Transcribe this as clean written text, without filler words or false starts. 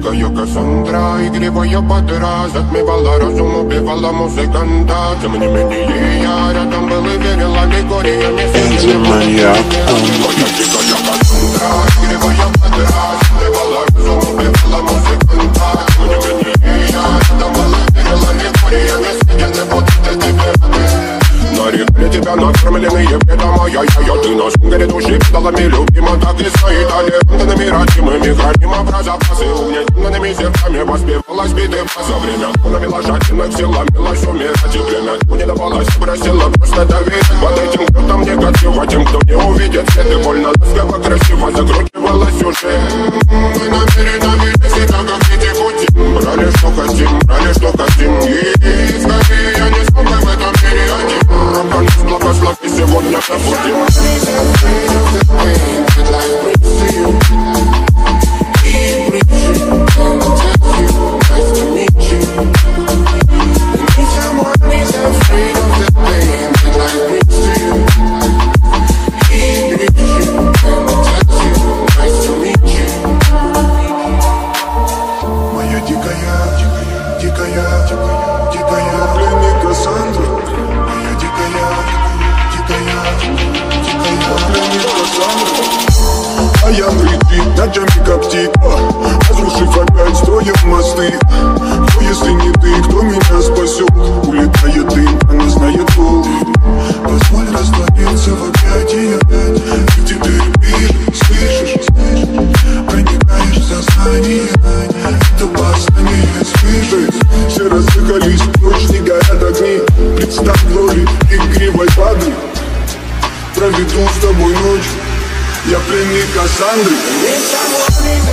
дикая Кассандра, игривая подра, затмевала разум, убивала музыканта. Тем не менее я рядом был и верил аллегориями. Моя дикая Кассандра, игривая подра, затмевала разум, убивала музыканта. Тем не менее я рядом был и верил аллегориями. Съедены будут эти пираты. Нарекли тебя накормленные бредом, ай-яй-яй, ты на сунгаре души педалами любима, так и стоит аллерантными родимыми, храним про запасы, угнетенными сердцами воспевалась биты за время навела жадинок, сила милась умирать, и время не давалось, просила просто доверить под этим кто-то негатива, тем, кто не увидит свет, и больно ласково, красиво закручивалась уже. Мы намерены всегда как дети пути, брали что хотим, и скорее я не смог в этом мире один. Благослови сегодня забудем. Моя дикая пленник Кассандра. А я прикрыт ночами как птица, разрушив опять строим мосты. Кто, если не ты, кто меня спасет? Улетает дым, она знает пол. Позволь раствориться в объятиях. Ты теперь видишь, слышишь, проникаешь в сознание. Это восстание слышишь. Все разыхались, ночь не горят огни. Представь в роли игривой воды. Проведу с тобой ночь. Я пленник Кассандры.